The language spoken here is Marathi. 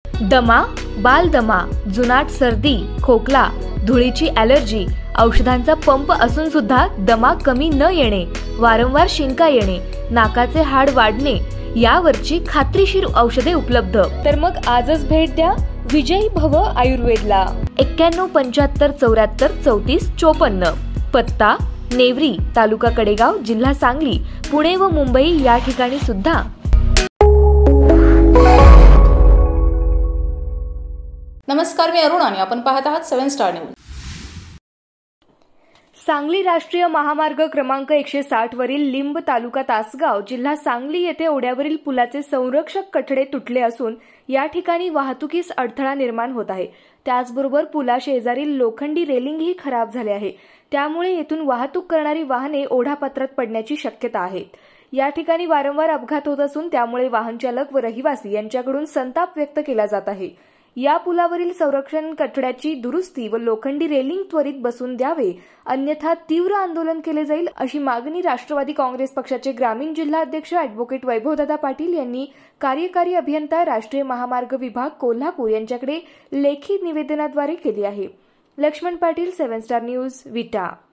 दमा, बालदमा, जुनाट सर्दी, खोकला, धुळीची ॲलर्जी, औषधांचा पंप असून सुद्धा दमा कमी न येणे, वारंवार शिंका येणे, नाकाचे हाड वाढणे यावरची खात्रीशीर औषधे उपलब्ध। तर मग आजच भेट द्या विजयी भव आयुर्वेदला। 91 75 74 34 54। पत्ता नेवरी, तालुका कडेगाव, जिल्हा सांगली, पुणे व मुंबई या ठिकाणी सुद्धा। नमस्कार, मी अरुण आणि आपण पाहत आहात 7 स्टार न्यूज। सांगली राष्ट्रीय महामार्ग क्रमांक 160 वरील लिंब तालुका तासगाव, जिल्हा सांगली येथे ओढ्यावरील पुलाचे संरक्षक कठडे तुटले असून या ठिकाणी वाहतुकीस अडथळा निर्माण होत आहे। त्याचबरोबर पुला शेजारील लोखंडी रेलिंग ही खराब झाले आहे। त्यामुळे येथून वाहतूक करणारी वाहने ओढापात्रात पडण्याची शक्यता आहे। या ठिकाणी वारंवार अपघात होत असून त्यामुळे वाहन चालक व रहिवासी यांच्याकडून संताप व्यक्त केला जात आहे। या पुलावरील संरक्षण कठड्याची दुरुस्ती व लोखंडी रेलिंग त्वरित बसवून द्यावे, अन्यथा तीव्र आंदोलन केले जाईल अशी मागणी राष्ट्रवादी काँग्रेस पक्षाचे ग्रामीण जिल्हा अध्यक्ष ॲडव्होकेट वैभवदादा पाटील यांनी कार्यकारी अभियंता राष्ट्रीय महामार्ग विभाग कोल्हापूर यांच्याकडे लेखी निवेदनाद्वारे केली आहे। लक्ष्मण पाटील, 7 स्टार न्यूज, विटा।